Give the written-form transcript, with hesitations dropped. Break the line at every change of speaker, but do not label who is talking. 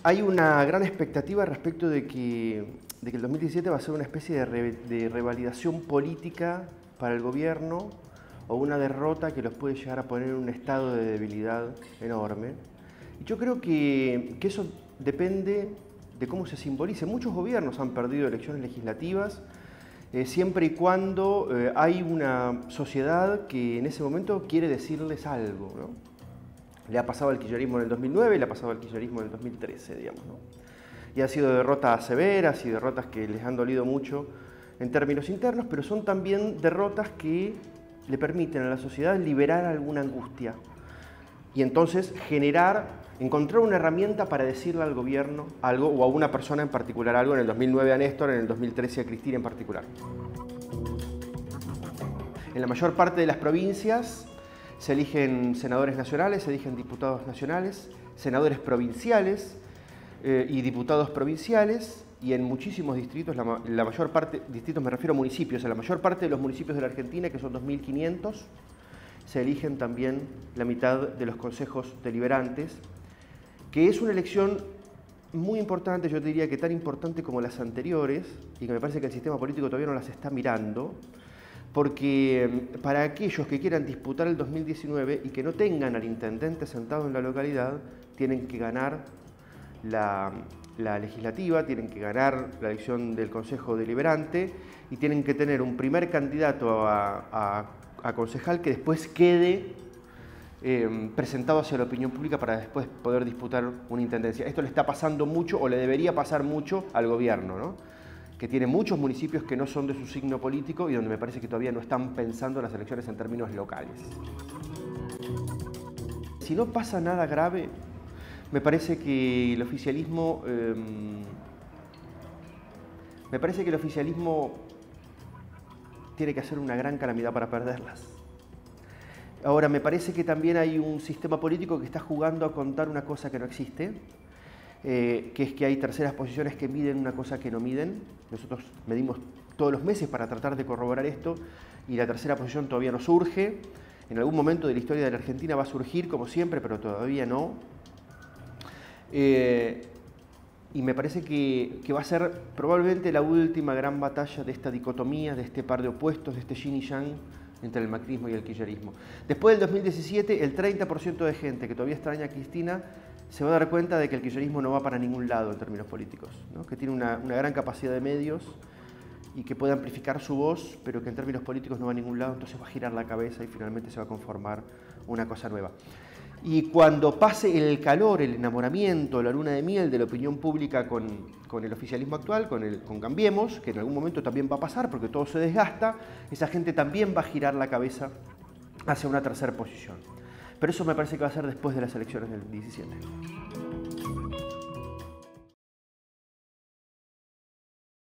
Hay una gran expectativa respecto de que el 2017 va a ser una especie de revalidación política para el gobierno o una derrota que los puede llegar a poner en un estado de debilidad enorme. Y yo creo que eso depende de cómo se simbolice. Muchos gobiernos han perdido elecciones legislativas siempre y cuando hay una sociedad que en ese momento quiere decirles algo, ¿no? Le ha pasado al kirchnerismo en el 2009 y le ha pasado al kirchnerismo en el 2013, digamos, ¿no? Y han sido derrotas severas y derrotas que les han dolido mucho en términos internos, pero son también derrotas que le permiten a la sociedad liberar alguna angustia y entonces encontrar una herramienta para decirle al gobierno algo o a una persona en particular algo, en el 2009 a Néstor, en el 2013 a Cristina en particular. En la mayor parte de las provincias se eligen senadores nacionales, se eligen diputados nacionales, senadores provinciales y diputados provinciales, y en muchísimos distritos, la mayor parte, distritos me refiero a municipios, en la mayor parte de los municipios de la Argentina, que son 2.500, se eligen también la mitad de los consejos deliberantes, que es una elección muy importante, yo te diría que tan importante como las anteriores, y que me parece que el sistema político todavía no las está mirando, porque para aquellos que quieran disputar el 2019 y que no tengan al intendente sentado en la localidad, tienen que ganar la legislativa, tienen que ganar la elección del Consejo Deliberante y tienen que tener un primer candidato a concejal que después quede presentado hacia la opinión pública para después poder disputar una intendencia. Esto le está pasando mucho, o le debería pasar mucho, al gobierno, ¿no? Que tiene muchos municipios que no son de su signo político y donde me parece que todavía no están pensando en las elecciones en términos locales. Si no pasa nada grave, me parece que el oficialismo tiene que hacer una gran calamidad para perderlas. Ahora, me parece que también hay un sistema político que está jugando a contar una cosa que no existe, que es que hay terceras posiciones que miden una cosa que no miden. Nosotros medimos todos los meses para tratar de corroborar esto y la tercera posición todavía no surge. En algún momento de la historia de la Argentina va a surgir, como siempre, pero todavía no. Y me parece que va a ser probablemente la última gran batalla de esta dicotomía, de este par de opuestos, de este yin y yang entre el macrismo y el kirchnerismo. Después del 2017, el 30% de gente que todavía extraña a Cristina se va a dar cuenta de que el kirchnerismo no va para ningún lado en términos políticos, ¿no? Que tiene una gran capacidad de medios y que puede amplificar su voz, pero que en términos políticos no va a ningún lado, entonces va a girar la cabeza y finalmente se va a conformar una cosa nueva. Y cuando pase el calor, el enamoramiento, la luna de miel de la opinión pública con el oficialismo actual, con Cambiemos, que en algún momento también va a pasar porque todo se desgasta, esa gente también va a girar la cabeza hacia una tercera posición. Pero eso me parece que va a ser después de las elecciones del 17.